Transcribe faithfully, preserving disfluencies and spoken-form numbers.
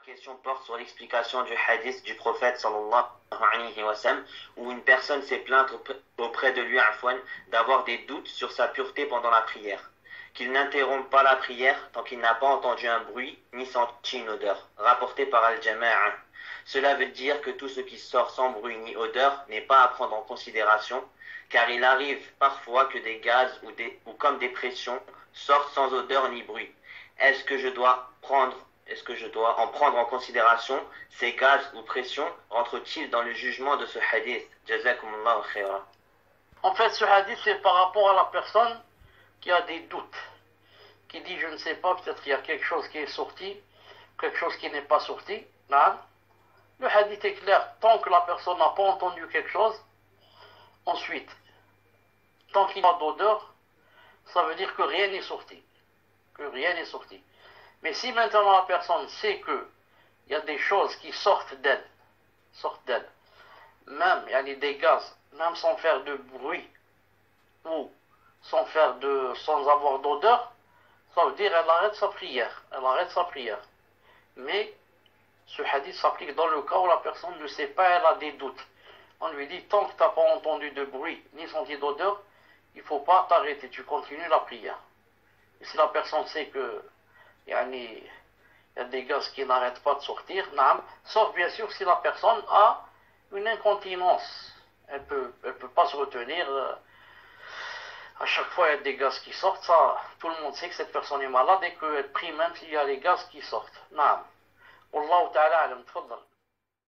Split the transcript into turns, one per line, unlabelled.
question porte sur l'explication du hadith du prophète sallallahu alayhi wa sallam où une personne s'est plainte auprès de lui afwan, d'avoir des doutes sur sa pureté pendant la prière, qu'il n'interrompt pas la prière tant qu'il n'a pas entendu un bruit ni senti une odeur, rapporté par Al-Jama'a. Cela veut dire que tout ce qui sort sans bruit ni odeur n'est pas à prendre en considération, car il arrive parfois que des gaz ou, des, ou comme des pressions sortent sans odeur ni bruit. Est-ce que je dois prendre Est-ce que je dois en prendre en considération ces gaz ou pressions? Rentre-t-il dans le jugement de ce hadith? Jazakumullahu khaira.
En fait, ce hadith, c'est par rapport à la personne qui a des doutes, qui dit, je ne sais pas, peut-être qu'il y a quelque chose qui est sorti, quelque chose qui n'est pas sorti. Non. Le hadith est clair, tant que la personne n'a pas entendu quelque chose, ensuite, tant qu'il n'y a pas d'odeur, ça veut dire que rien n'est sorti. Que rien n'est sorti. Mais si maintenant la personne sait que il y a des choses qui sortent d'elle, sortent d'elle, même il y a des gaz, même sans faire de bruit ou sans faire de, sans avoir d'odeur, ça veut dire elle arrête sa prière, elle arrête sa prière. Mais ce hadith s'applique dans le cas où la personne ne sait pas, elle a des doutes. On lui dit tant que tu n'as pas entendu de bruit ni senti d'odeur, il ne faut pas t'arrêter, tu continues la prière. Et si la personne sait que il y a des gaz qui n'arrêtent pas de sortir, sauf bien sûr si la personne a une incontinence. Elle ne peut, elle peut pas se retenir. À chaque fois, il y a des gaz qui sortent. Ça, tout le monde sait que cette personne est malade et qu'elle prie même s'il y a des gaz qui sortent. Wallahu ta'ala alam, tfaddal.